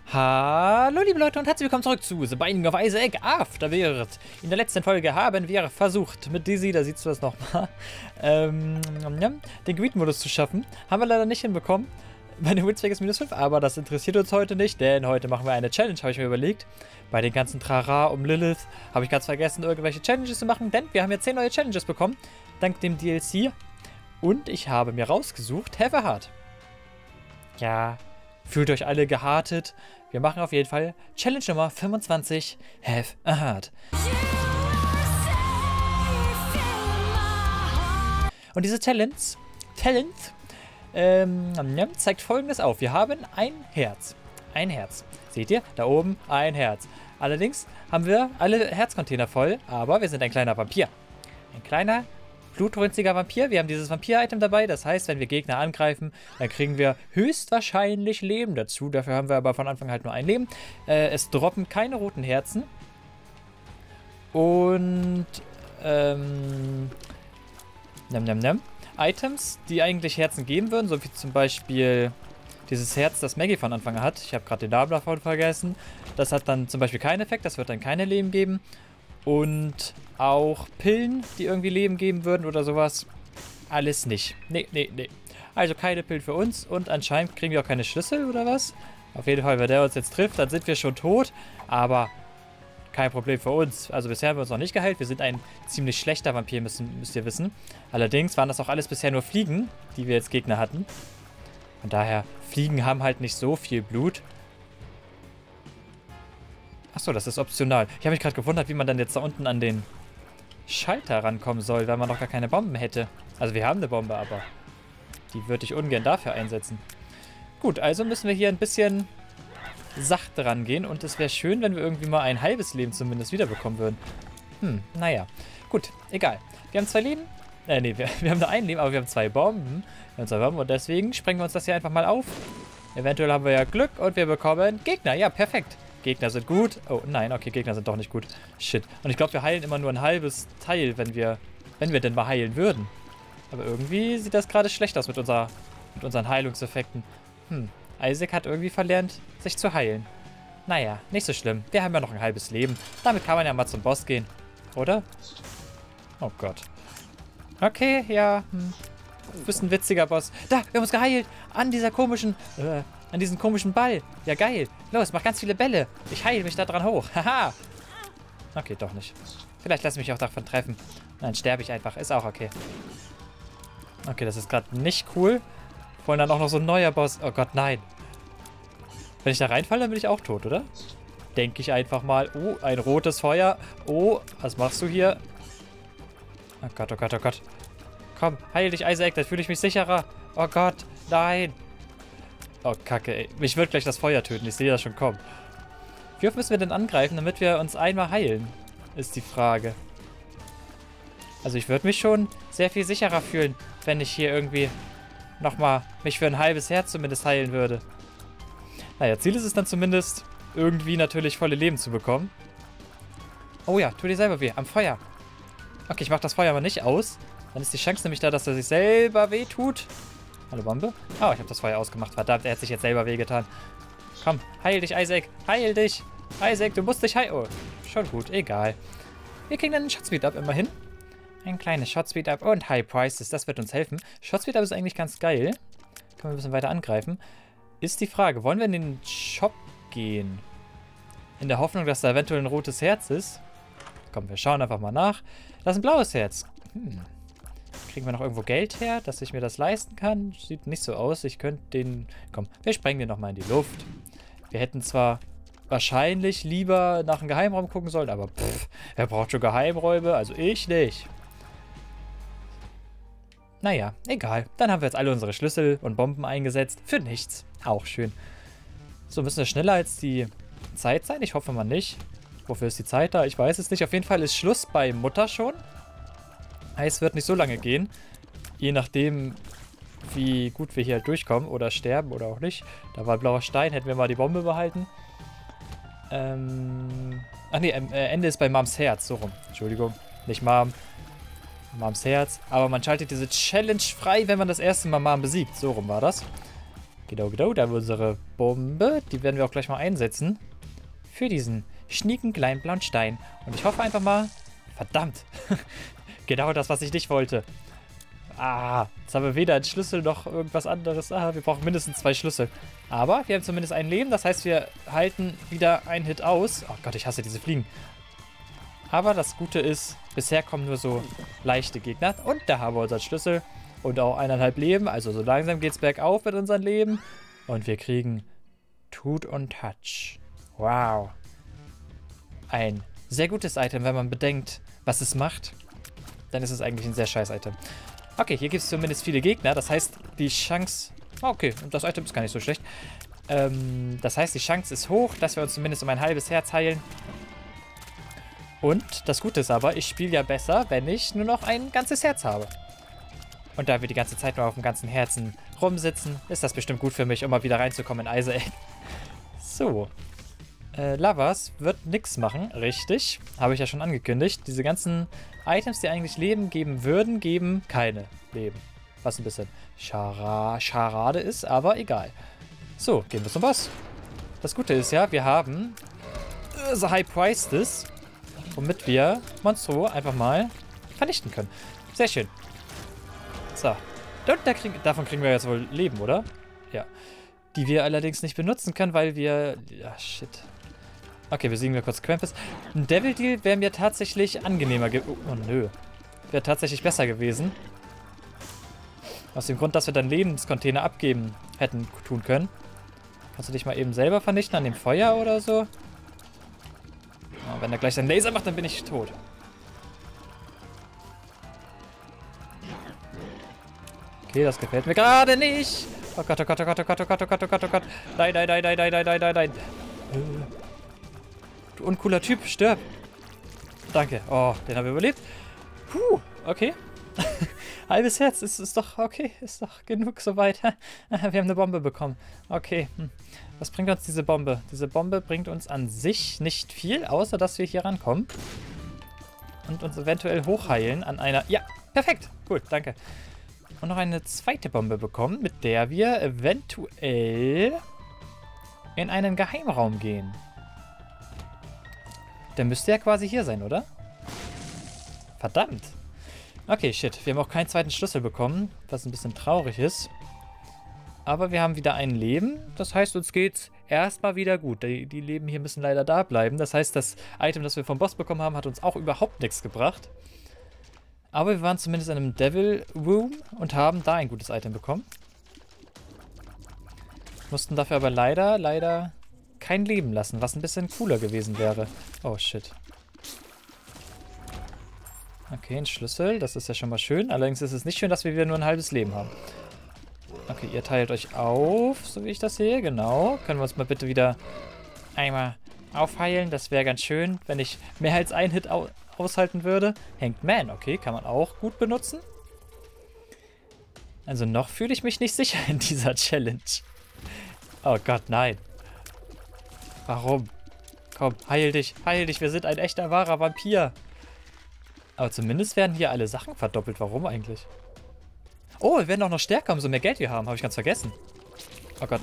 Hallo liebe Leute und herzlich willkommen zurück zu The Binding of Isaac Afterbirth. In der letzten Folge haben wir versucht, mit Dizzy, da siehst du das nochmal, den Greed-Modus zu schaffen. Haben wir leider nicht hinbekommen. Meine Winsweg ist -5, aber das interessiert uns heute nicht, denn heute machen wir eine Challenge, habe ich mir überlegt. Bei den ganzen Trara um Lilith habe ich ganz vergessen, irgendwelche Challenges zu machen, denn wir haben ja 10 neue Challenges bekommen, dank dem DLC. Und ich habe mir rausgesucht, Have a Heart. Ja, fühlt euch alle gehartet. Wir machen auf jeden Fall Challenge Nummer 25, Have a Heart. Und diese Challenge zeigt Folgendes auf. Wir haben ein Herz. Ein Herz. Seht ihr? Da oben ein Herz. Allerdings haben wir alle Herzcontainer voll, aber wir sind ein kleiner Vampir. Ein kleiner, blutrünstiger Vampir. Wir haben dieses Vampir-Item dabei. Das heißt, wenn wir Gegner angreifen, dann kriegen wir höchstwahrscheinlich Leben dazu. Dafür haben wir aber von Anfang halt nur ein Leben. Es droppen keine roten Herzen. Und Items, die eigentlich Herzen geben würden, so wie zum Beispiel dieses Herz, das Maggie von Anfang an hat. Ich habe gerade den Namen davon vergessen. Das hat dann zum Beispiel keinen Effekt, das wird dann keine Leben geben. Und auch Pillen, die irgendwie Leben geben würden oder sowas. Alles nicht. Nee. Also keine Pillen für uns und anscheinend kriegen wir auch keine Schlüssel oder was. Auf jeden Fall, wenn der uns jetzt trifft, dann sind wir schon tot. Aber kein Problem für uns. Also bisher haben wir uns noch nicht geheilt. Wir sind ein ziemlich schlechter Vampir, müsst ihr wissen. Allerdings waren das auch alles bisher nur Fliegen, die wir jetzt Gegner hatten. Von daher, Fliegen haben halt nicht so viel Blut. Achso, das ist optional. Ich habe mich gerade gewundert, wie man dann jetzt da unten an den Schalter rankommen soll, weil man noch gar keine Bomben hätte. Also wir haben eine Bombe, aber die würde ich ungern dafür einsetzen. Gut, also müssen wir hier ein bisschen sachte rangehen und es wäre schön, wenn wir irgendwie mal ein halbes Leben zumindest wiederbekommen würden. Naja. Gut, egal. Wir haben 2 Leben. Wir haben nur ein Leben, aber wir haben 2 Bomben. Und deswegen sprengen wir uns das hier einfach mal auf. Eventuell haben wir ja Glück und wir bekommen Gegner. Ja, perfekt. Gegner sind gut. Oh, nein, okay, Gegner sind doch nicht gut. Shit. Und ich glaube, wir heilen immer nur ein halbes Teil, wenn wir denn mal heilen würden. Aber irgendwie sieht das gerade schlecht aus mit unseren Heilungseffekten. Isaac hat irgendwie verlernt, sich zu heilen. Naja, nicht so schlimm. Wir haben ja noch ein halbes Leben. Damit kann man ja mal zum Boss gehen. Oder? Oh Gott. Okay, ja. Du bist ein witziger Boss. Da, wir haben uns geheilt. An diesem komischen Ball. Ja, geil. Los, mach ganz viele Bälle. Ich heile mich da dran hoch. Haha. Okay, doch nicht. Vielleicht lass mich auch davon treffen. Dann sterbe ich einfach. Ist auch okay. Okay, das ist gerade nicht cool. Vor allem dann auch noch so ein neuer Boss. Oh Gott, nein. Wenn ich da reinfalle, dann bin ich auch tot, oder? Denke ich einfach mal. Oh, ein rotes Feuer. Oh, was machst du hier? Oh Gott, oh Gott, oh Gott. Komm, heil dich, Isaac, dann fühle ich mich sicherer. Oh Gott, nein. Oh, Kacke, ey. Mich wird gleich das Feuer töten. Ich sehe das schon kommen. Wie oft müssen wir denn angreifen, damit wir uns einmal heilen? Ist die Frage. Also ich würde mich schon sehr viel sicherer fühlen, wenn ich hier irgendwie nochmal mich für ein halbes Herz zumindest heilen würde. Naja, Ziel ist es dann zumindest, irgendwie natürlich volle Leben zu bekommen. Oh ja, tu dir selber weh, am Feuer. Okay, ich mach das Feuer aber nicht aus. Dann ist die Chance nämlich da, dass er sich selber weh tut. Hallo, Bombe? Oh, ich habe das Feuer ausgemacht. Verdammt, er hat sich jetzt selber wehgetan. Komm, heil dich, Isaac. Heil dich. Isaac, du musst dich heilen. Oh, schon gut, egal. Wir kriegen dann einen Shot-Speed-Up immerhin. Ein kleines Shot-Speed-Up und High Prices. Das wird uns helfen. Shot-Speed-Up ist eigentlich ganz geil. Können wir ein bisschen weiter angreifen. Ist die Frage, wollen wir in den Shop gehen? In der Hoffnung, dass da eventuell ein rotes Herz ist. Komm, wir schauen einfach mal nach. Das ist ein blaues Herz. Kriegen wir noch irgendwo Geld her, dass ich mir das leisten kann? Sieht nicht so aus. Ich könnte den... Komm, wir sprengen den nochmal in die Luft. Wir hätten zwar wahrscheinlich lieber nach einem Geheimraum gucken sollen, aber wer braucht schon Geheimräume? Also ich nicht. Naja, egal. Dann haben wir jetzt alle unsere Schlüssel und Bomben eingesetzt. Für nichts. Auch schön. So, müssen wir schneller als die Zeit sein? Ich hoffe mal nicht. Wofür ist die Zeit da? Ich weiß es nicht. Auf jeden Fall ist Schluss bei Mutter schon. Heißt, es wird nicht so lange gehen. Je nachdem, wie gut wir hier halt durchkommen. Oder sterben oder auch nicht. Da war blauer Stein. Hätten wir mal die Bombe behalten. Ach nee, Ende ist bei Mams Herz. So rum. Entschuldigung. Nicht Mom. Mams Herz. Aber man schaltet diese Challenge frei, wenn man das erste Mal Mom besiegt. So rum war das. Genau, genau. Da haben wir unsere Bombe. Die werden wir auch gleich mal einsetzen. Für diesen schnieken kleinen blauen Stein. Und ich hoffe einfach mal... Verdammt. Genau das, was ich nicht wollte. Ah, jetzt haben wir weder einen Schlüssel noch irgendwas anderes. Ah, wir brauchen mindestens 2 Schlüssel. Aber wir haben zumindest ein Leben. Das heißt, wir halten wieder einen Hit aus. Oh Gott, ich hasse diese Fliegen. Aber das Gute ist, bisher kommen nur so leichte Gegner. Und da haben wir unseren Schlüssel. Und auch 1,5 Leben. Also so langsam geht es bergauf mit unserem Leben. Und wir kriegen Tut und Touch. Wow. Ein sehr gutes Item, wenn man bedenkt, was es macht. Dann ist es eigentlich ein sehr scheiß Item. Okay, hier gibt es zumindest viele Gegner. Das heißt, die Chance... Okay, und das Item ist gar nicht so schlecht. Das heißt, die Chance ist hoch, dass wir uns zumindest um ein halbes Herz heilen. Und das Gute ist aber, ich spiele ja besser, wenn ich nur noch ein ganzes Herz habe. Und da wir die ganze Zeit nur auf dem ganzen Herzen rumsitzen, ist das bestimmt gut für mich, um mal wieder reinzukommen in Isaac. So. Lavas wird nichts machen, richtig. Habe ich ja schon angekündigt. Diese ganzen Items, die eigentlich Leben geben würden, geben keine Leben. Was ein bisschen Scharade ist, aber egal. So, gehen wir zum Boss. Das Gute ist ja, wir haben The High Priestess, womit wir Monstro einfach mal vernichten können. Sehr schön. So. Und davon kriegen wir jetzt wohl Leben, oder? Ja. Die wir allerdings nicht benutzen können, weil wir... Ja, shit. Okay, besiegen wir kurz Krampus. Ein Devil Deal wäre mir tatsächlich angenehmer Oh, nö. Wäre tatsächlich besser gewesen. Aus dem Grund, dass wir dann Lebenscontainer abgeben hätten tun können. Kannst du dich mal eben selber vernichten an dem Feuer oder so? Oh, wenn er gleich seinen Laser macht, dann bin ich tot. Okay, das gefällt mir gerade nicht. Oh Gott, oh Gott, oh Gott, oh Gott, oh Gott, oh Gott, oh Gott, oh Gott. Nein, nein, nein, nein, nein, nein, nein, nein, nein. Du uncooler Typ, stirb. Danke. Oh, den haben wir überlebt. Puh, okay. Halbes Herz, ist doch okay. Ist doch genug soweit. Wir haben eine Bombe bekommen. Okay. Was bringt uns diese Bombe? Diese Bombe bringt uns an sich nicht viel, außer dass wir hier rankommen. Und uns eventuell hochheilen an einer... Ja, perfekt. Gut, danke. Und noch eine zweite Bombe bekommen, mit der wir eventuell in einen Geheimraum gehen. Der müsste ja quasi hier sein, oder? Verdammt. Okay, shit. Wir haben auch keinen zweiten Schlüssel bekommen, was ein bisschen traurig ist. Aber wir haben wieder ein Leben. Das heißt, uns geht's erstmal wieder gut. Die Leben hier müssen leider da bleiben. Das heißt, das Item, das wir vom Boss bekommen haben, hat uns auch überhaupt nichts gebracht. Aber wir waren zumindest in einem Devil Room und haben da ein gutes Item bekommen. Mussten dafür aber leider kein Leben lassen, was ein bisschen cooler gewesen wäre. Oh, shit. Okay, ein Schlüssel, das ist ja schon mal schön. Allerdings ist es nicht schön, dass wir wieder nur ein halbes Leben haben. Okay, ihr teilt euch auf, so wie ich das sehe, genau. Können wir uns mal bitte wieder einmal aufheilen? Das wäre ganz schön, wenn ich mehr als einen Hit aushalten würde. Hanged Man, okay, kann man auch gut benutzen. Also noch fühle ich mich nicht sicher in dieser Challenge. Oh Gott, nein. Warum? Komm, heil dich, wir sind ein echter, wahrer Vampir. Aber zumindest werden hier alle Sachen verdoppelt. Warum eigentlich? Oh, wir werden auch noch stärker, umso mehr Geld wir haben. Habe ich ganz vergessen. Oh Gott.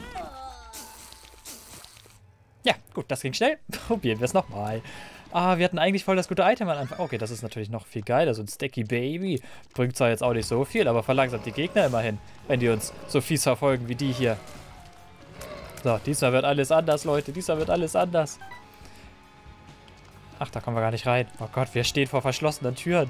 Ja, gut, das ging schnell. Probieren wir es nochmal. Ah, wir hatten eigentlich voll das gute Item am Anfang. Okay, das ist natürlich noch viel geiler. So ein Stacky Baby. Bringt zwar jetzt auch nicht so viel, aber verlangsamt die Gegner immerhin, wenn die uns so fies verfolgen wie die hier. So, diesmal wird alles anders, Leute. Diesmal wird alles anders. Ach, da kommen wir gar nicht rein. Oh Gott, wir stehen vor verschlossenen Türen.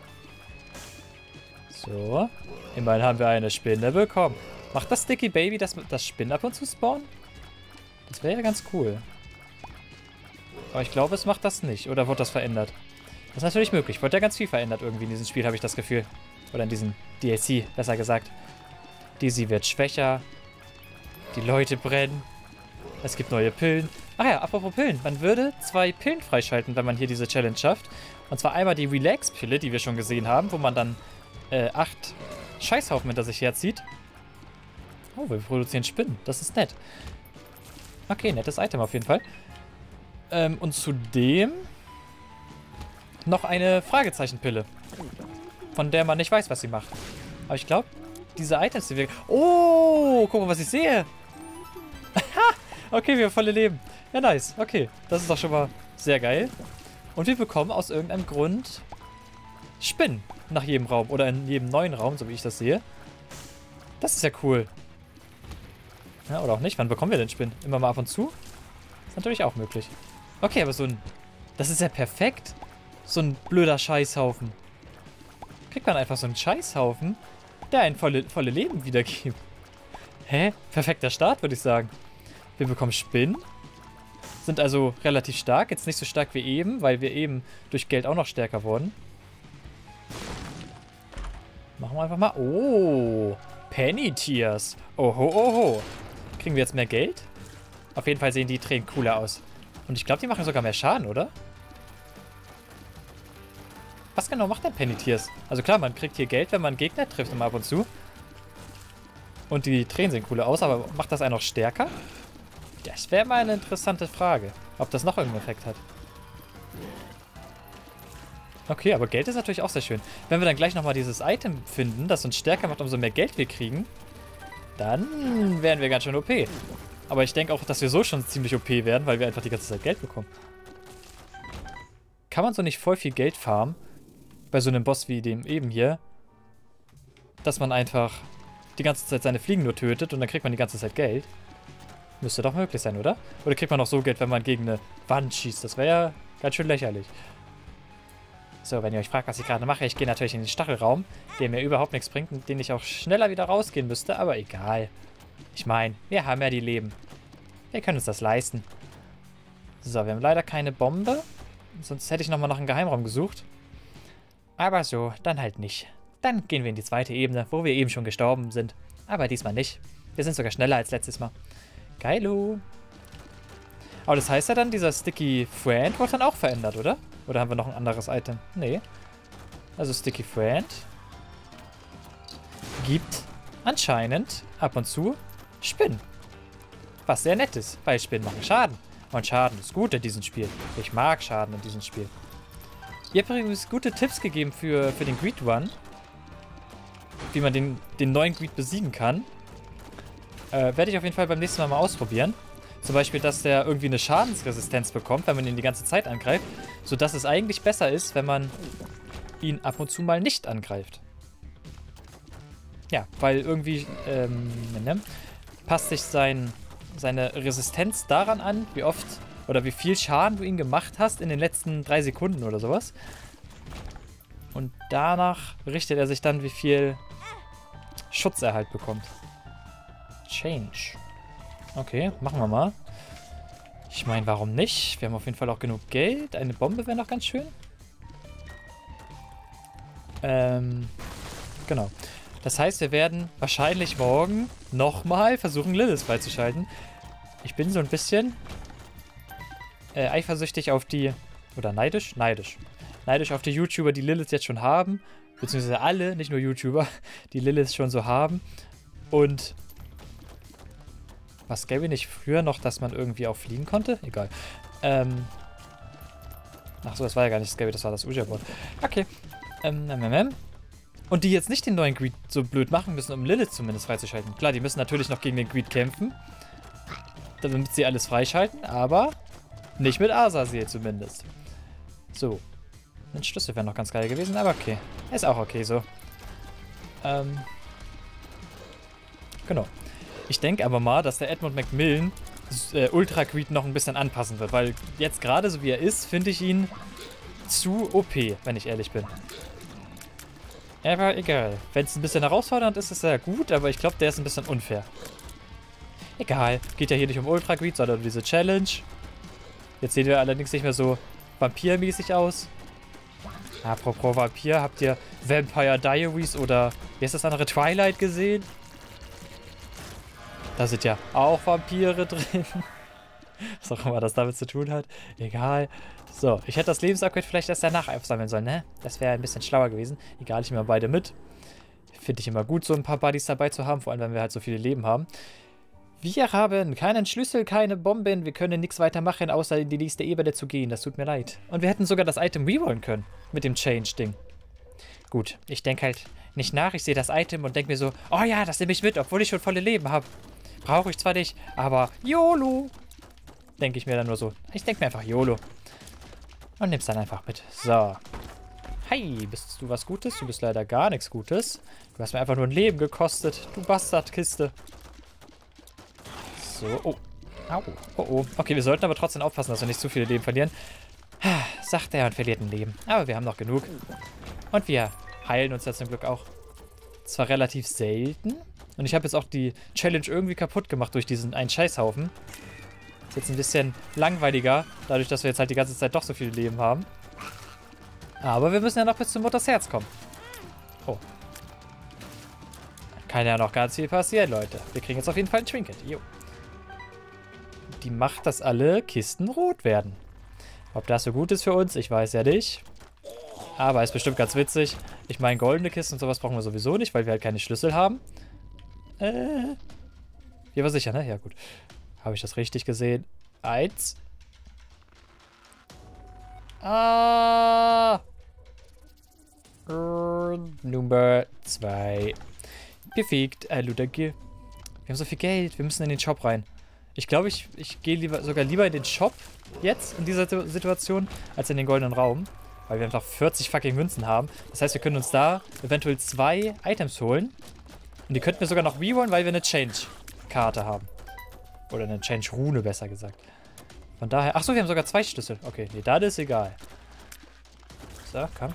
So. Immerhin haben wir eine Spinne bekommen. Macht das Sticky Baby das Spinnen ab und zu spawnen? Das wäre ja ganz cool. Aber ich glaube, es macht das nicht. Oder wurde das verändert? Das ist natürlich möglich. Wurde ja ganz viel verändert irgendwie in diesem Spiel, habe ich das Gefühl. Oder in diesem DLC, besser gesagt. Daisy wird schwächer. Die Leute brennen. Es gibt neue Pillen. Ach ja, apropos Pillen. Man würde 2 Pillen freischalten, wenn man hier diese Challenge schafft. Und zwar einmal die Relax-Pille, die wir schon gesehen haben, wo man dann 8 Scheißhaufen hinter sich herzieht. Oh, wir produzieren Spinnen. Das ist nett. Okay, nettes Item auf jeden Fall. Und zudem noch eine Fragezeichenpille, von der man nicht weiß, was sie macht. Aber ich glaube, diese Items, die wir... Oh, guck mal, was ich sehe. Okay, wir haben volle Leben. Ja, nice. Okay, das ist doch schon mal sehr geil. Und wir bekommen aus irgendeinem Grund Spinnen nach jedem Raum. Oder in jedem neuen Raum, so wie ich das sehe. Das ist ja cool. Ja, oder auch nicht. Wann bekommen wir denn Spinnen? Immer mal ab und zu? Ist natürlich auch möglich. Okay, aber so ein... Das ist ja perfekt. So ein blöder Scheißhaufen. Kriegt man einfach so einen Scheißhaufen, der einen volle Leben wiedergibt. Hä? Perfekter Start, würde ich sagen. Wir bekommen Spinnen. Sind also relativ stark. Jetzt nicht so stark wie eben, weil wir eben durch Geld auch noch stärker wurden. Machen wir einfach mal... Oh, Penny Tears. Oho, oho. Kriegen wir jetzt mehr Geld? Auf jeden Fall sehen die Tränen cooler aus. Und ich glaube, die machen sogar mehr Schaden, oder? Was genau macht denn Penny Tears? Also klar, man kriegt hier Geld, wenn man Gegner trifft immer ab und zu. Und die Tränen sehen cooler aus, aber macht das einen noch stärker? Das wäre mal eine interessante Frage. Ob das noch irgendeinen Effekt hat. Okay, aber Geld ist natürlich auch sehr schön. Wenn wir dann gleich nochmal dieses Item finden, das uns stärker macht, umso mehr Geld wir kriegen, dann wären wir ganz schön OP. Aber ich denke auch, dass wir so schon ziemlich OP werden, weil wir einfach die ganze Zeit Geld bekommen. Kann man so nicht voll viel Geld farmen? Bei so einem Boss wie dem eben hier. Dass man einfach die ganze Zeit seine Fliegen nur tötet und dann kriegt man die ganze Zeit Geld. Müsste doch möglich sein, oder? Oder kriegt man auch so Geld, wenn man gegen eine Wand schießt? Das wäre ja ganz schön lächerlich. So, wenn ihr euch fragt, was ich gerade mache, ich gehe natürlich in den Stachelraum, der mir überhaupt nichts bringt und den ich auch schneller wieder rausgehen müsste, aber egal. Ich meine, wir haben ja die Leben. Wir können uns das leisten. So, wir haben leider keine Bombe. Sonst hätte ich nochmal nach einem Geheimraum gesucht. Aber so, dann halt nicht. Dann gehen wir in die zweite Ebene, wo wir eben schon gestorben sind. Aber diesmal nicht. Wir sind sogar schneller als letztes Mal. Geilo. Aber das heißt ja dann, dieser Sticky Friend wird dann auch verändert, oder? Oder haben wir noch ein anderes Item? Nee. Also Sticky Friend gibt anscheinend ab und zu Spinnen. Was sehr nett ist, weil Spinnen machen Schaden. Und Schaden ist gut in diesem Spiel. Ich mag Schaden in diesem Spiel. Ihr habt übrigens gute Tipps gegeben für den Greed One. Wie man den neuen Greed besiegen kann. Werde ich auf jeden Fall beim nächsten Mal ausprobieren. Zum Beispiel, dass der irgendwie eine Schadensresistenz bekommt, wenn man ihn die ganze Zeit angreift. Sodass es eigentlich besser ist, wenn man ihn ab und zu mal nicht angreift. Ja, weil irgendwie passt sich seine Resistenz daran an, wie oft oder wie viel Schaden du ihn gemacht hast in den letzten 3 Sekunden oder sowas. Und danach richtet er sich dann, wie viel Schutz er halt bekommt. Change. Okay, machen wir mal. Ich meine, warum nicht? Wir haben auf jeden Fall auch genug Geld. Eine Bombe wäre noch ganz schön. Genau. Das heißt, wir werden wahrscheinlich morgen nochmal versuchen, Lilith freizuschalten. Ich bin so ein bisschen eifersüchtig auf die... Oder neidisch? Neidisch. Neidisch auf die YouTuber, die Lilith jetzt schon haben. Beziehungsweise alle, nicht nur YouTuber, die Lilith schon so haben. Und... Was, gäbe nicht früher noch, dass man irgendwie auch fliehen konnte? Egal. Achso, das war ja gar nicht Scary, das war das Ouija-Board. Okay. Und die jetzt nicht den neuen Greed so blöd machen müssen, um Lilith zumindest freizuschalten. Klar, die müssen natürlich noch gegen den Greed kämpfen. Damit sie alles freischalten, aber nicht mit Azazel zumindest. So. Ein Schlüssel wäre noch ganz geil gewesen, aber okay. Ist auch okay so. Genau. Ich denke aber mal, dass der Edmund Macmillan Ultra Greed noch ein bisschen anpassen wird, weil jetzt gerade so wie er ist, finde ich ihn zu OP, wenn ich ehrlich bin. Aber egal. Wenn es ein bisschen herausfordernd ist, ist er gut, aber ich glaube, der ist ein bisschen unfair. Egal. Geht ja hier nicht um Ultra Greed, sondern um diese Challenge. Jetzt sehen wir allerdings nicht mehr so vampirmäßig aus. Apropos Vampir, habt ihr Vampire Diaries oder wie ist das andere, Twilight gesehen? Da sind ja auch Vampire drin. Was auch immer das damit zu tun hat. Egal. So, ich hätte das Lebensupgrade vielleicht erst danach aufsammeln sollen, ne? Das wäre ein bisschen schlauer gewesen. Egal, ich nehme mal beide mit. Finde ich immer gut, so ein paar Buddies dabei zu haben, vor allem, wenn wir halt so viele Leben haben. Wir haben keinen Schlüssel, keine Bomben. Wir können nichts weiter machen, außer in die nächste Ebene zu gehen. Das tut mir leid. Und wir hätten sogar das Item rerollen können. Mit dem Change-Ding. Gut, ich denke halt nicht nach. Ich sehe das Item und denke mir so, oh ja, das nehme ich mit, obwohl ich schon volle Leben habe. Brauche ich zwar nicht, aber YOLO. Denke ich mir dann nur so. Ich denke mir einfach YOLO. Und nimm's dann einfach mit. So. Hi, bist du was Gutes? Du bist leider gar nichts Gutes. Du hast mir einfach nur ein Leben gekostet. Du Bastardkiste. So, oh. Au. Oh, oh. Okay, wir sollten aber trotzdem aufpassen, dass wir nicht zu viele Leben verlieren. Sagt er und verliert ein Leben. Aber wir haben noch genug. Und wir heilen uns ja zum Glück auch. Zwar relativ selten. Und ich habe jetzt auch die Challenge irgendwie kaputt gemacht durch diesen einen Scheißhaufen. Ist jetzt ein bisschen langweiliger, dadurch, dass wir jetzt halt die ganze Zeit doch so viele Leben haben. Aber wir müssen ja noch bis zum Mutters Herz kommen. Oh. Kann ja noch ganz viel passieren, Leute. Wir kriegen jetzt auf jeden Fall ein Trinket. Jo. Die macht, dass alle Kisten rot werden. Ob das so gut ist für uns, ich weiß ja nicht. Aber ist bestimmt ganz witzig. Ich meine, goldene Kisten und sowas brauchen wir sowieso nicht, weil wir halt keine Schlüssel haben. Hier war sicher, ne? Ja, gut. Habe ich das richtig gesehen? 1. Nummer 2. Perfekt. Danke. Wir haben so viel Geld. Wir müssen in den Shop rein. Ich glaube, ich gehe sogar lieber in den Shop jetzt in dieser Situation, als in den goldenen Raum. Weil wir einfach 40 fucking Münzen haben. Das heißt, wir können uns da eventuell 2 Items holen. Und die könnten wir sogar noch rerollen, weil wir eine Change-Karte haben. Oder eine Change-Rune, besser gesagt. Von daher... Achso, wir haben sogar 2 Schlüssel. Okay, nee, das ist egal. So, komm.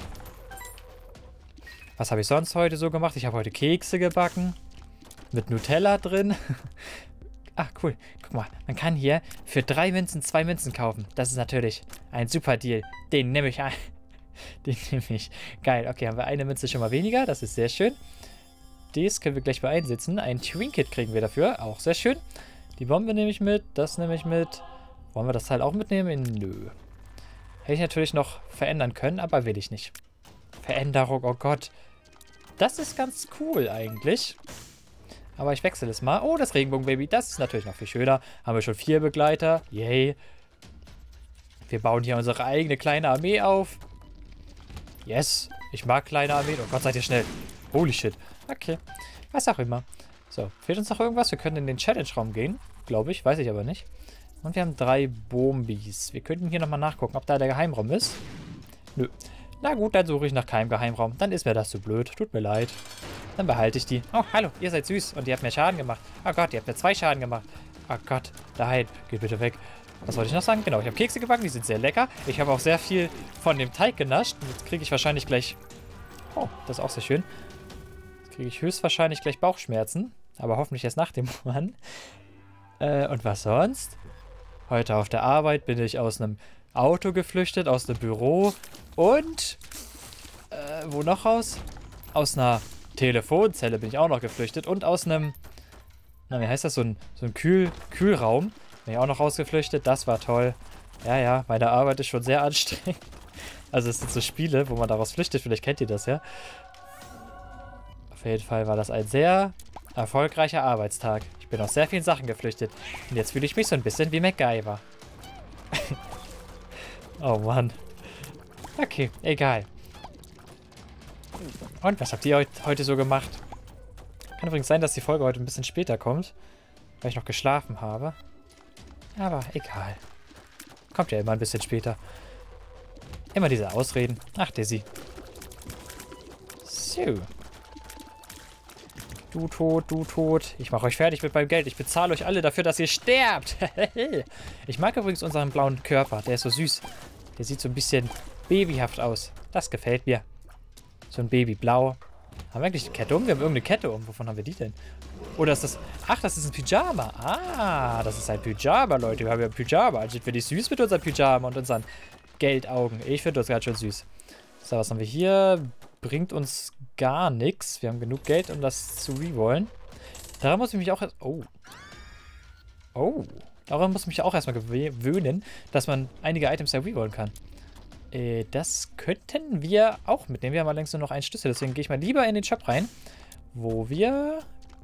Was habe ich sonst heute so gemacht? Ich habe heute Kekse gebacken. Mit Nutella drin. Ach, cool. Guck mal, man kann hier für 3 Münzen 2 Münzen kaufen. Das ist natürlich ein super Deal. Den nehme ich ein. Den nehme ich. Geil. Okay, haben wir eine Münze schon mal weniger. Das ist sehr schön. Das können wir gleich mal einsetzen. Ein Trinket kriegen wir dafür. Auch sehr schön. Die Bombe nehme ich mit. Das nehme ich mit. Wollen wir das Teil auch mitnehmen? Nö. Hätte ich natürlich noch verändern können, aber will ich nicht. Veränderung, oh Gott. Das ist ganz cool eigentlich. Aber ich wechsle es mal. Oh, das Regenbogenbaby. Das ist natürlich noch viel schöner. Haben wir schon 4 Begleiter. Yay. Wir bauen hier unsere eigene kleine Armee auf. Yes. Ich mag kleine Armeen. Oh Gott, seid ihr schnell. Holy shit. Okay. Was auch immer. So, fehlt uns noch irgendwas? Wir können in den Challenge-Raum gehen. Glaube ich. Weiß ich aber nicht. Und wir haben 3 Bombis. Wir könnten hier nochmal nachgucken, ob da der Geheimraum ist. Nö. Na gut, dann suche ich nach keinem Geheimraum. Dann ist mir das zu blöd. Tut mir leid. Dann behalte ich die. Oh, hallo. Ihr seid süß. Und ihr habt mir Schaden gemacht. Oh Gott, ihr habt mir 2 Schaden gemacht. Oh Gott. Nein. Geht bitte weg. Was wollte ich noch sagen? Genau, ich habe Kekse gebacken. Die sind sehr lecker. Ich habe auch sehr viel von dem Teig genascht. Jetzt kriege ich wahrscheinlich gleich... Oh, das ist auch sehr schön. Jetzt kriege ich höchstwahrscheinlich gleich Bauchschmerzen. Aber hoffentlich erst nach dem Mann. Und was sonst? Heute auf der Arbeit bin ich aus einem Auto geflüchtet, aus einem Büro und wo noch raus? Aus einer Telefonzelle bin ich auch noch geflüchtet und aus einem, na, wie heißt das, so ein Kühlraum bin ich auch noch rausgeflüchtet. Das war toll. Ja, ja, meine Arbeit ist schon sehr anstrengend. Also es sind so Spiele, wo man daraus flüchtet, vielleicht kennt ihr das ja. Auf jeden Fall war das ein sehr erfolgreicher Arbeitstag. Ich bin aus sehr vielen Sachen geflüchtet. Und jetzt fühle ich mich so ein bisschen wie MacGyver. Oh Mann. Okay, egal. Und was habt ihr heute so gemacht? Kann übrigens sein, dass die Folge heute ein bisschen später kommt. Weil ich noch geschlafen habe. Aber egal. Kommt ja immer ein bisschen später. Immer diese Ausreden. Ach, Dizzy. So. Du tot, du tot. Ich mache euch fertig mit meinem Geld. Ich bezahle euch alle dafür, dass ihr sterbt. Ich mag übrigens unseren blauen Körper. Der ist so süß. Der sieht so ein bisschen babyhaft aus. Das gefällt mir. So ein Babyblau. Haben wir eigentlich eine Kette um? Wir haben irgendeine Kette um. Wovon haben wir die denn? Oder ist das... Ach, das ist ein Pyjama. Ah, das ist ein Pyjama, Leute. Wir haben ja ein Pyjama. Also sind wir nicht süß mit unserem Pyjama und unseren Geldaugen. Ich finde das ganz schön süß. So, was haben wir hier? Bringt uns gar nichts. Wir haben genug Geld, um das zu rerollen. Daran muss ich mich auch erst... Oh. Oh. Daran muss ich mich auch erstmal gewöhnen, dass man einige Items ja rerollen kann. Das könnten wir auch mitnehmen. Wir haben allerdings nur noch einen Schlüssel. Deswegen gehe ich mal lieber in den Shop rein, wo wir...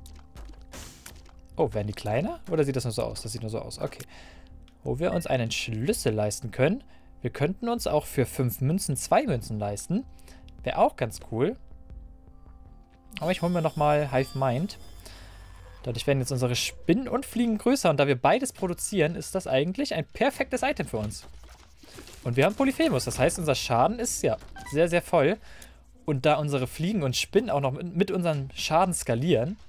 Oh, werden die kleiner? Oder sieht das nur so aus? Das sieht nur so aus. Okay. Wo wir uns einen Schlüssel leisten können. Wir könnten uns auch für 5 Münzen 2 Münzen leisten. Wäre auch ganz cool. Aber ich hole mir nochmal Hive Mind. Dadurch werden jetzt unsere Spinnen und Fliegen größer. Und da wir beides produzieren, ist das eigentlich ein perfektes Item für uns. Und wir haben Polyphemus. Das heißt, unser Schaden ist ja sehr, sehr voll. Und da unsere Fliegen und Spinnen auch noch mit unserem Schaden skalieren,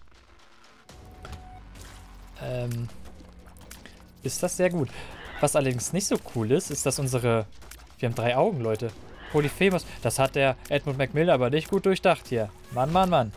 ist das sehr gut. Was allerdings nicht so cool ist, ist, dass unsere... Wir haben 3 Augen, Leute. Polyphemus. Das hat der Edmund Macmillan aber nicht gut durchdacht hier. Mann, Mann, Mann.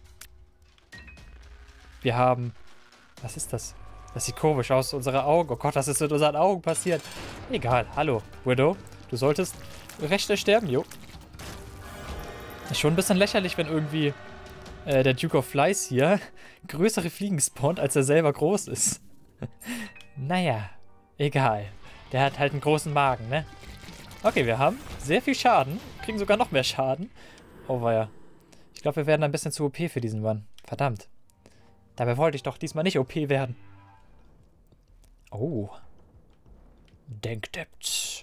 Wir haben... Was ist das? Das sieht komisch aus, unsere Augen. Oh Gott, was ist mit unseren Augen passiert? Egal. Hallo, Widow. Du solltest recht sterben, jo. Ist schon ein bisschen lächerlich, wenn irgendwie der Duke of Flies hier größere Fliegen spawnt, als er selber groß ist. Naja, egal. Der hat halt einen großen Magen, ne? Okay, wir haben sehr viel Schaden. Kriegen sogar noch mehr Schaden. Oh weia. Ich glaube, wir werden ein bisschen zu OP für diesen Mann. Verdammt. Dabei wollte ich doch diesmal nicht OP werden. Oh. Denkdepts.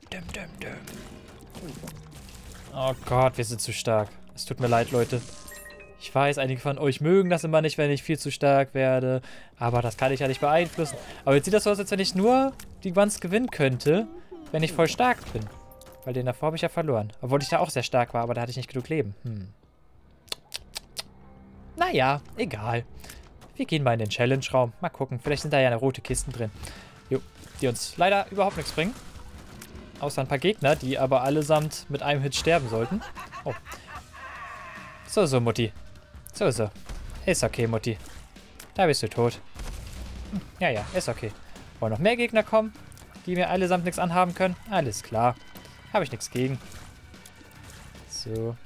Oh Gott, wir sind zu stark. Es tut mir leid, Leute. Ich weiß, einige von euch mögen das immer nicht, wenn ich viel zu stark werde. Aber das kann ich ja nicht beeinflussen. Aber jetzt sieht das so aus, als wenn ich nur die Guns gewinnen könnte, wenn ich voll stark bin. Weil den davor habe ich ja verloren. Obwohl ich da auch sehr stark war, aber da hatte ich nicht genug Leben. Naja, egal. Wir gehen mal in den Challenge-Raum. Mal gucken, vielleicht sind da ja rote Kisten drin. Jo, die uns leider überhaupt nichts bringen. Außer ein paar Gegner, die aber allesamt mit einem Hit sterben sollten. Oh. So, Mutti. So. Ist okay, Mutti. Da bist du tot. Ja, ist okay. Wollen noch mehr Gegner kommen, die mir allesamt nichts anhaben können? Alles klar. Habe ich nichts gegen. So.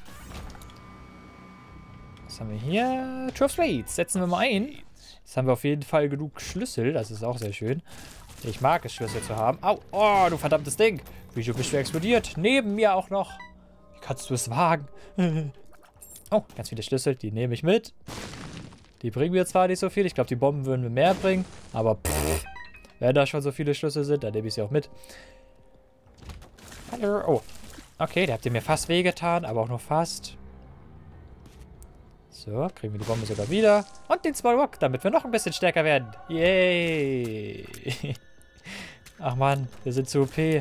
Was haben wir hier? 12 Slates. Setzen wir mal ein. Jetzt haben wir auf jeden Fall genug Schlüssel. Das ist auch sehr schön. Ich mag es, Schlüssel zu haben. Au, oh, du verdammtes Ding. Wieso bist du explodiert? Neben mir auch noch. Wie kannst du es wagen? Oh, ganz viele Schlüssel. Die nehme ich mit. Die bringen mir zwar nicht so viel. Ich glaube, die Bomben würden mir mehr bringen. Aber pff, wenn da schon so viele Schlüssel sind, dann nehme ich sie auch mit. Hallo. Oh. Okay, da habt ihr mir fast wehgetan, aber auch nur fast. So, kriegen wir die Bombe sogar wieder. Und den Small Rock, damit wir noch ein bisschen stärker werden. Yay. Ach man, wir sind zu OP.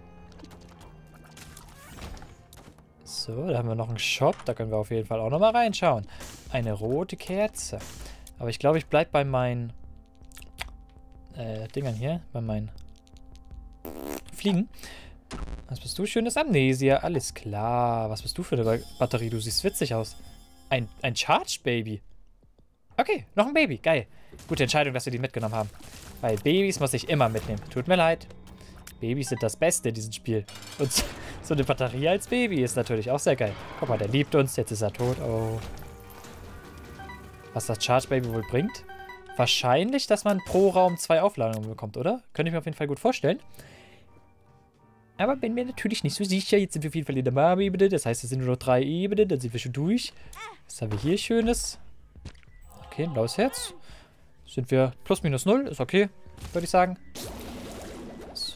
So, da haben wir noch einen Shop. Da können wir auf jeden Fall auch nochmal reinschauen. Eine rote Kerze. Aber ich glaube, ich bleibe bei meinen Dingern hier. Bei meinen Fliegen. Was bist du? Schönes Amnesia. Alles klar. Was bist du für eine Batterie? Du siehst witzig aus. Ein Charged Baby. Okay, noch ein Baby. Geil. Gute Entscheidung, dass wir die mitgenommen haben. Weil Babys muss ich immer mitnehmen. Tut mir leid. Babys sind das Beste in diesem Spiel. Und so eine Batterie als Baby ist natürlich auch sehr geil. Guck mal, der liebt uns. Jetzt ist er tot. Oh. Was das Charged Baby wohl bringt? Wahrscheinlich, dass man pro Raum 2 Aufladungen bekommt, oder? Könnte ich mir auf jeden Fall gut vorstellen. Aber bin mir natürlich nicht so sicher. Jetzt sind wir auf jeden Fall in der Map-Ebene. Das heißt, es sind nur noch 3 Ebenen. Dann sind wir schon durch. Was haben wir hier Schönes? Okay, ein blaues Herz. Sind wir plus minus 0. Ist okay, würde ich sagen. So.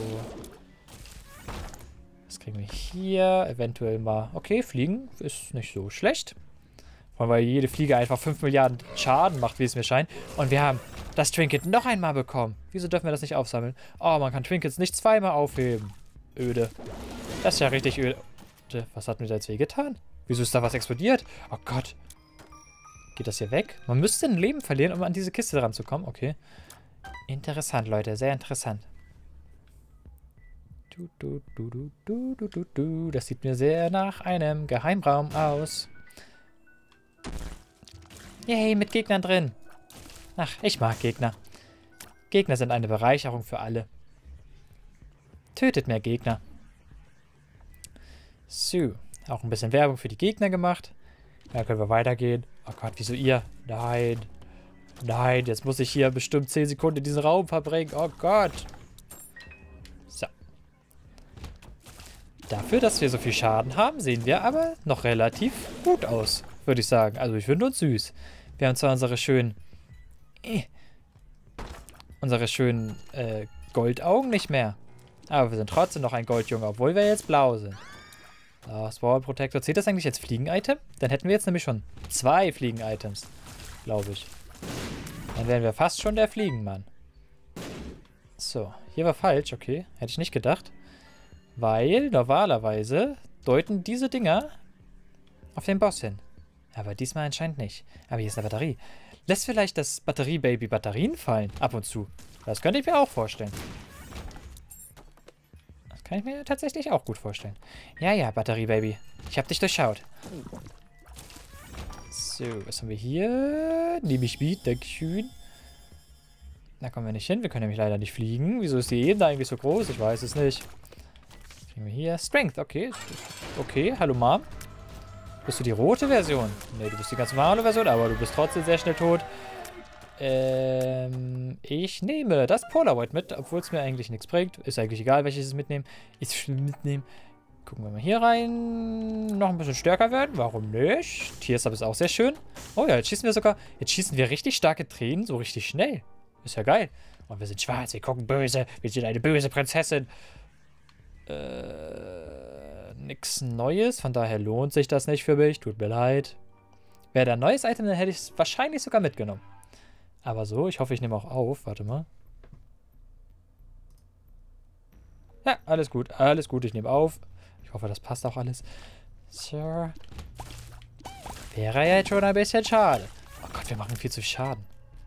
Was kriegen wir hier? Eventuell mal... Okay, Fliegen ist nicht so schlecht. Vor allem, weil jede Fliege einfach 5 Milliarden Schaden macht, wie es mir scheint. Und wir haben das Trinket noch einmal bekommen. Wieso dürfen wir das nicht aufsammeln? Oh, man kann Trinkets nicht zweimal aufheben. Öde. Das ist ja richtig öde. Was hat mir da jetzt wehgetan? Wieso ist da was explodiert? Oh Gott. Geht das hier weg? Man müsste ein Leben verlieren, um an diese Kiste ranzukommen. Okay. Interessant, Leute. Sehr interessant. Das sieht mir sehr nach einem Geheimraum aus. Yay, mit Gegnern drin. Ach, ich mag Gegner. Gegner sind eine Bereicherung für alle. Tötet mehr Gegner. So, auch ein bisschen Werbung für die Gegner gemacht. Da können wir weitergehen. Oh Gott, wieso ihr? Nein. Nein, jetzt muss ich hier bestimmt 10 Sekunden in diesen Raum verbringen. Oh Gott. So. Dafür, dass wir so viel Schaden haben, sehen wir aber noch relativ gut aus, würde ich sagen. Also ich finde uns süß. Wir haben zwar unsere schönen Goldaugen nicht mehr. Aber wir sind trotzdem noch ein Goldjunge, obwohl wir jetzt blau sind. So, Spawn Protector. Zählt das eigentlich als Fliegen-Item? Dann hätten wir jetzt nämlich schon 2 Fliegen-Items. Glaube ich. Dann wären wir fast schon der Fliegenmann. So, hier war falsch, okay. Hätte ich nicht gedacht. Weil normalerweise deuten diese Dinger auf den Boss hin. Aber diesmal anscheinend nicht. Aber hier ist eine Batterie. Lässt vielleicht das Batteriebaby Batterien fallen? Ab und zu. Das könnte ich mir auch vorstellen. Das kann ich mir tatsächlich auch gut vorstellen. Ja, ja, Batteriebaby. Ich habe dich durchschaut. So, was haben wir hier? Nehme ich mit, dankeschön. Da kommen wir nicht hin. Wir können nämlich leider nicht fliegen. Wieso ist die Ebene eigentlich so groß? Ich weiß es nicht. Was kriegen wir hier? Strength, okay. Okay, hallo Mom. Bist du die rote Version? Ne, du bist die ganz normale Version, aber du bist trotzdem sehr schnell tot. Ich nehme das Polaroid mit, obwohl es mir eigentlich nichts bringt. Ist eigentlich egal, welches ich mitnehme. Ich will mitnehmen. Gucken wir mal hier rein. Noch ein bisschen stärker werden. Warum nicht? Tierstab ist auch sehr schön. Oh ja, jetzt schießen wir sogar. Jetzt schießen wir richtig starke Tränen, so richtig schnell. Ist ja geil. Und wir sind schwarz, wir gucken böse. Wir sind eine böse Prinzessin. Nix Neues. Von daher lohnt sich das nicht für mich. Tut mir leid. Wäre da ein neues Item, dann hätte ich es wahrscheinlich sogar mitgenommen. Aber so, ich hoffe, ich nehme auch auf. Warte mal. Ja, alles gut. Alles gut, ich nehme auf. Ich hoffe, das passt auch alles. So. Wäre ja jetzt schon ein bisschen schade. Oh Gott, wir machen viel zu Schaden.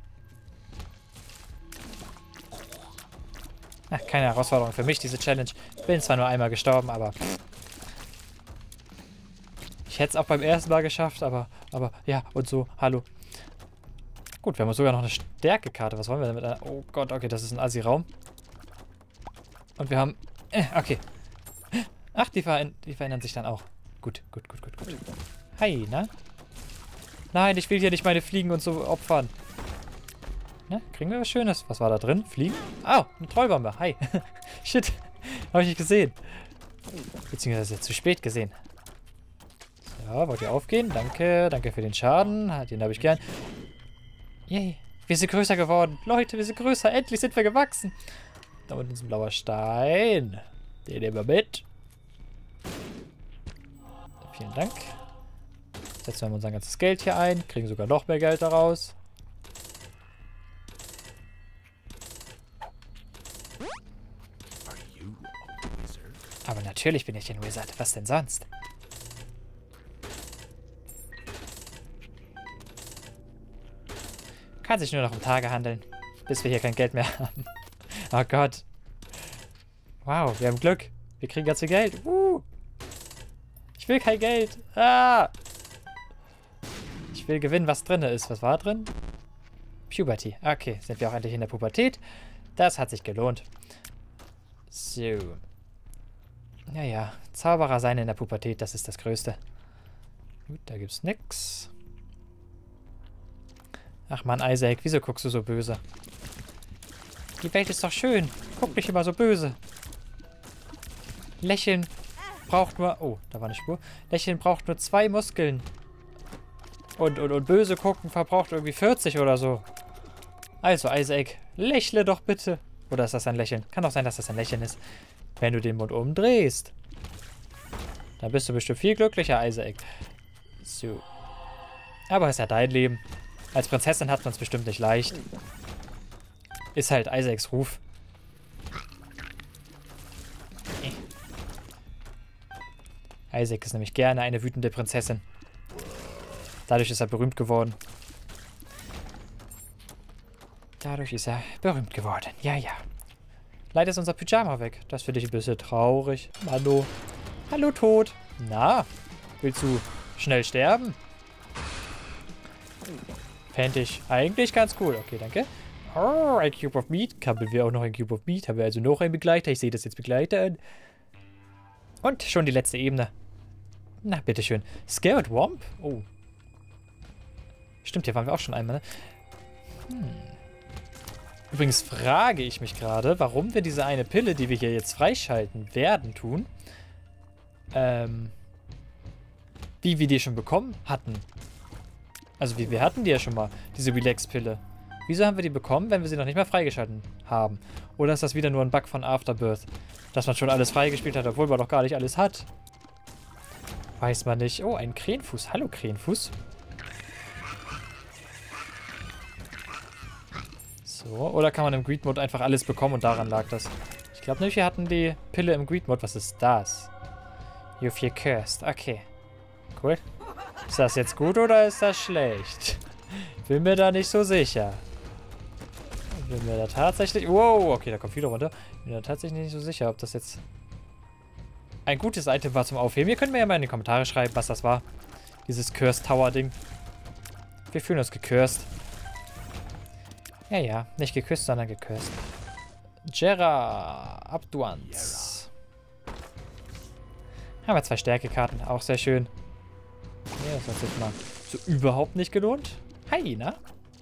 Ach, keine Herausforderung für mich, diese Challenge. Bin zwar nur einmal gestorben, aber... Ich hätte es auch beim ersten Mal geschafft, aber ja, und so, hallo. Gut, wir haben sogar noch eine Stärkekarte. Was wollen wir damit? Oh Gott, okay, das ist ein Assi-Raum. Und wir haben... okay. Ach, die verändern sich dann auch. Gut. Hi, na? Nein, ich will hier nicht meine Fliegen und so opfern. Ne? Kriegen wir was Schönes? Was war da drin? Fliegen? Oh, eine Trollbombe. Hi. Shit. Habe ich nicht gesehen. Beziehungsweise zu spät gesehen. So, wollt ihr aufgehen? Danke. Danke für den Schaden. Den habe ich gern. Yay. Wir sind größer geworden. Leute, wir sind größer. Endlich sind wir gewachsen. Da unten ist ein blauer Stein. Den nehmen wir mit. Vielen Dank. Setzen wir unser ganzes Geld hier ein. Kriegen sogar noch mehr Geld daraus. Aber natürlich bin ich ein Wizard. Was denn sonst? Kann sich nur noch um Tage handeln, bis wir hier kein Geld mehr haben. Oh Gott. Wow, wir haben Glück. Wir kriegen ganz viel Geld. Ich will kein Geld. Ah! Ich will gewinnen, was drin ist. Was war drin? Puberty. Okay, sind wir auch endlich in der Pubertät. Das hat sich gelohnt. So. Ja. Zauberer sein in der Pubertät, das ist das Größte. Gut, da gibt's nix. Ach man, Isaac, wieso guckst du so böse? Die Welt ist doch schön. Guck nicht immer so böse. Lächeln braucht nur... Oh, da war eine Spur. Lächeln braucht nur 2 Muskeln. Und böse gucken verbraucht irgendwie 40 oder so. Also, Isaac, lächle doch bitte. Oder ist das ein Lächeln? Kann doch sein, dass das ein Lächeln ist. Wenn du den Mund umdrehst. Dann bist du bestimmt viel glücklicher, Isaac. So. Aber ist ja dein Leben. Als Prinzessin hat man es bestimmt nicht leicht. Ist halt Isaacs Ruf. Isaac ist nämlich gerne eine wütende Prinzessin. Dadurch ist er berühmt geworden. Ja. Leider ist unser Pyjama weg. Das finde ich ein bisschen traurig. Hallo. Hallo, Tod. Na, willst du schnell sterben? Fände ich eigentlich ganz cool. Okay, danke. Oh, ein Cube of Meat. Haben wir auch noch ein Cube of Meat? Haben wir also noch einen Begleiter? Ich sehe das jetzt Begleiter an. Und schon die letzte Ebene. Na, bitteschön. Scared Womp? Oh. Stimmt, hier waren wir auch schon einmal, ne? Übrigens frage ich mich gerade, warum wir diese eine Pille, die wir hier jetzt freischalten werden, tun. Wie wir die schon bekommen hatten. Also wir hatten die ja schon mal, diese Relax-Pille. Wieso haben wir die bekommen, wenn wir sie noch nicht mal freigeschalten haben? Oder ist das wieder nur ein Bug von Afterbirth? Dass man schon alles freigespielt hat, obwohl man doch gar nicht alles hat. Weiß man nicht. Oh, ein Krähenfuß. Hallo, Krähenfuß. So, oder kann man im Greed Mode einfach alles bekommen und daran lag das. Ich glaube nämlich, wir hatten die Pille im Greed Mode. Was ist das? You feel cursed. Okay. Cool. Ist das jetzt gut oder ist das schlecht? Bin mir da nicht so sicher. Bin mir da tatsächlich... Wow, okay, da kommt wieder runter. Bin mir da tatsächlich nicht so sicher, ob das jetzt ein gutes Item war zum Aufheben. Ihr könnt mir ja mal in die Kommentare schreiben, was das war. Dieses Cursed Tower Ding. Wir fühlen uns gecursed. Ja, ja. Nicht geküsst, sondern gecursed. Jera Abduans. Haben wir 2 Stärkekarten. Auch sehr schön. Ja, das hat sich mal so überhaupt nicht gelohnt. Hi, na?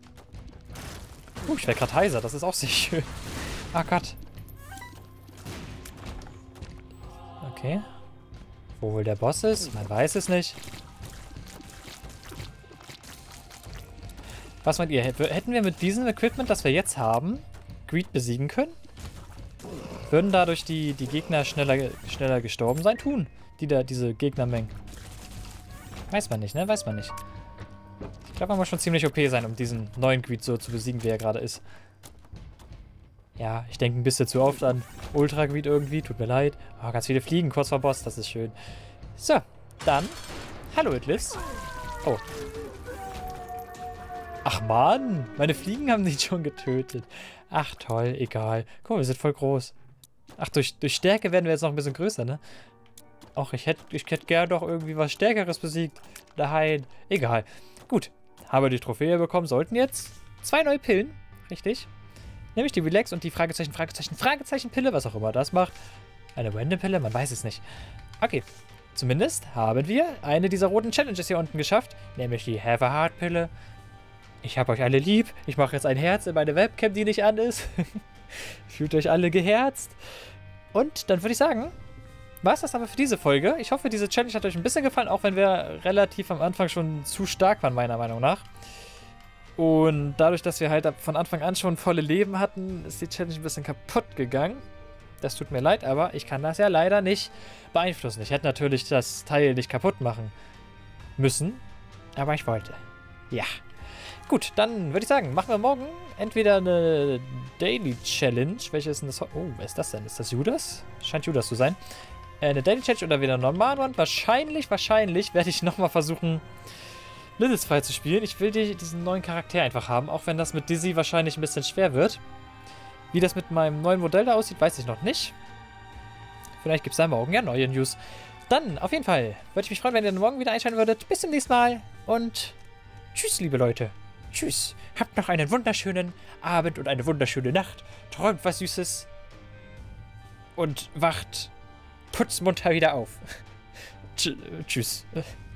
Ich werde gerade heiser. Das ist auch sehr schön. Ah Gott. Okay. Wo wohl der Boss ist? Man weiß es nicht. Was meint ihr? Hätten wir mit diesem Equipment, das wir jetzt haben, Greed besiegen können? Würden dadurch die Gegner schneller gestorben sein? Tun diese Gegnermengen. Weiß man nicht, ne? Weiß man nicht. Ich glaube, man muss schon ziemlich OP sein, um diesen neuen Greed so zu besiegen, wie er gerade ist. Ja, ich denke ein bisschen zu oft an Ultra Greed irgendwie. Tut mir leid. Oh, ganz viele Fliegen kurz vor Boss. Das ist schön. So, dann. Hallo, Itlis. Oh. Ach Mann, meine Fliegen haben den schon getötet. Ach toll, egal. Guck mal, wir sind voll groß. Ach, durch Stärke werden wir jetzt noch ein bisschen größer, ne? Ach, ich hätte gern doch irgendwie was Stärkeres besiegt. Nein, egal. Gut, haben wir die Trophäe bekommen, sollten jetzt 2 neue Pillen, richtig? Nämlich die Relax und die Fragezeichen-Pille, was auch immer das macht. Eine Random-Pille, man weiß es nicht. Okay, zumindest haben wir eine dieser roten Challenges hier unten geschafft, nämlich die Have a Heart-Pille. Ich habe euch alle lieb. Ich mache jetzt ein Herz in meine Webcam, die nicht an ist. Fühlt euch alle geherzt. Und dann würde ich sagen, war es das aber für diese Folge. Ich hoffe, diese Challenge hat euch ein bisschen gefallen, auch wenn wir relativ am Anfang schon zu stark waren, meiner Meinung nach. Und dadurch, dass wir halt von Anfang an schon volle Leben hatten, ist die Challenge ein bisschen kaputt gegangen. Das tut mir leid, aber ich kann das ja leider nicht beeinflussen. Ich hätte natürlich das Teil nicht kaputt machen müssen, aber ich wollte. Ja. Gut, dann würde ich sagen, machen wir morgen entweder eine Daily Challenge. Welche ist denn das? Oh, wer ist das denn? Ist das Judas? Scheint Judas zu sein. Eine Daily Challenge oder wieder einen normalen One. Wahrscheinlich werde ich nochmal versuchen, Lilith frei zu spielen. Ich will diesen neuen Charakter einfach haben, auch wenn das mit Dizzy wahrscheinlich ein bisschen schwer wird. Wie das mit meinem neuen Modell da aussieht, weiß ich noch nicht. Vielleicht gibt es da morgen ja neue News. Dann, auf jeden Fall, würde ich mich freuen, wenn ihr morgen wieder einschalten würdet. Bis zum nächsten Mal und tschüss, liebe Leute. Tschüss. Habt noch einen wunderschönen Abend und eine wunderschöne Nacht. Träumt was Süßes. Und wacht putzmunter wieder auf. Tschüss.